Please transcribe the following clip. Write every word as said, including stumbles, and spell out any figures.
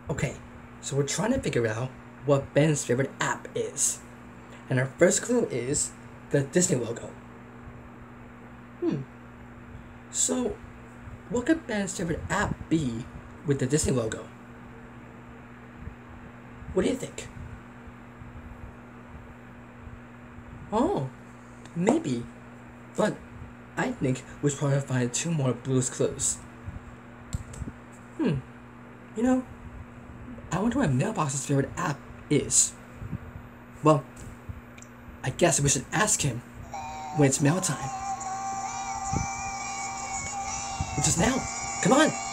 Okay, so we're trying to figure out what Ben's favorite app is. And our first clue is the Disney logo. Hmm. So, what could Ben's favorite app be with the Disney logo? What do you think? Oh, maybe. But I think we should probably find two more Blue's clues. Hmm. You know, I wonder what Mailbox's favorite app is. Well, I guess we should ask him when it's mail time. Which is now. Come on!